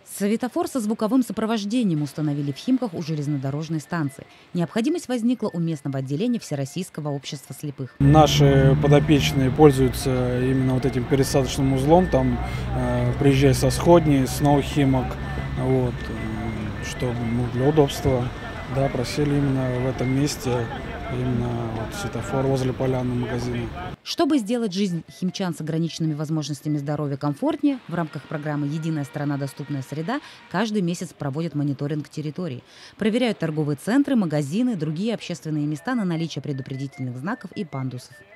Светофор со звуковым сопровождением установили в Химках у железнодорожной станции. Необходимость возникла у местного отделения Всероссийского общества слепых. Наши подопечные пользуются именно вот этим пересадочным узлом, там приезжая со Сходни, с Новых Химок, вот, что для удобства, да, просили именно в этом месте, именно вот светофор возле полянного магазина. Чтобы сделать жизнь химчан с ограниченными возможностями здоровья комфортнее, в рамках программы «Единая страна. Доступная среда» каждый месяц проводят мониторинг территории. Проверяют торговые центры, магазины, другие общественные места на наличие предупредительных знаков и пандусов.